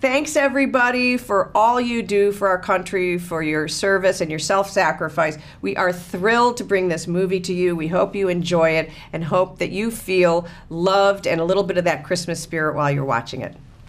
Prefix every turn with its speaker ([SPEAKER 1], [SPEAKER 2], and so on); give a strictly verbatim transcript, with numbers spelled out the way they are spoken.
[SPEAKER 1] Thanks, everybody, for all you do for our country, for your service and your self-sacrifice. We are thrilled to bring this movie to you. We hope you enjoy it and hope that you feel loved and a little bit of that Christmas spirit while you're watching it.